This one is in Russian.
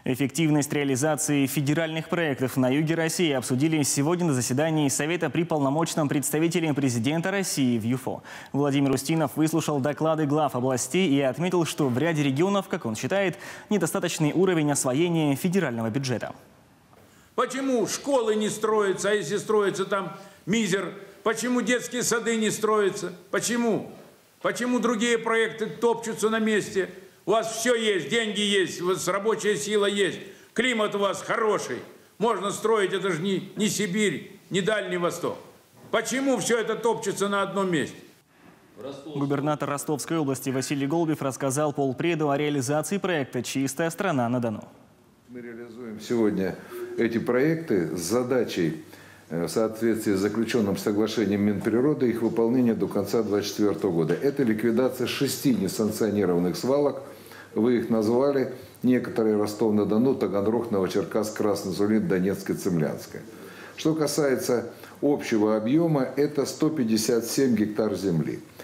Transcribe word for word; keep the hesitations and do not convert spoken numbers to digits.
Эффективность реализации федеральных проектов на юге России обсудили сегодня на заседании Совета при полномочном представителе президента России в ЮФО. Владимир Устинов выслушал доклады глав областей и отметил, что в ряде регионов, как он считает, недостаточный уровень освоения федерального бюджета. Почему школы не строятся, а если строятся, там мизер? Почему детские сады не строятся? Почему? Почему другие проекты топчутся на месте? У вас все есть, деньги есть, у вас рабочая сила есть, климат у вас хороший. Можно строить, это же не, не Сибирь, не Дальний Восток. Почему все это топчется на одном месте? Губернатор Ростовской области Василий Голубев рассказал полпреду о реализации проекта «Чистая страна на Дону». Мы реализуем сегодня эти проекты с задачей, в соответствии с заключенным соглашением Минприроды, их выполнение до конца две тысячи двадцать четвёртого года. Это ликвидация шести несанкционированных свалок. Вы их назвали. Некоторые Ростов-на-Дону, Таганрог, Новочеркасск, Красный Сулин, Донецкая, Цимлянская. Что касается общего объема, это сто пятьдесят семь гектар земли.